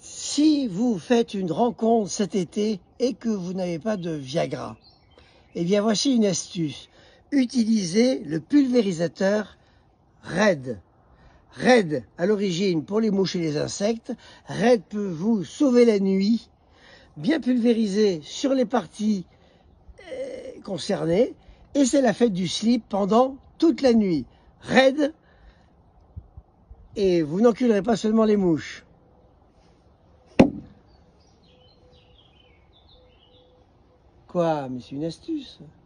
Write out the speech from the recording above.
Si vous faites une rencontre cet été et que vous n'avez pas de Viagra, eh bien voici une astuce. Utilisez le pulvérisateur Red. Red, à l'origine, pour les mouches et les insectes. Red peut vous sauver la nuit, bien pulvérisé sur les parties concernées. Et c'est la fête du slip pendant toute la nuit. Red, et vous n'enculerez pas seulement les mouches. Quoi? Mais c'est une astuce.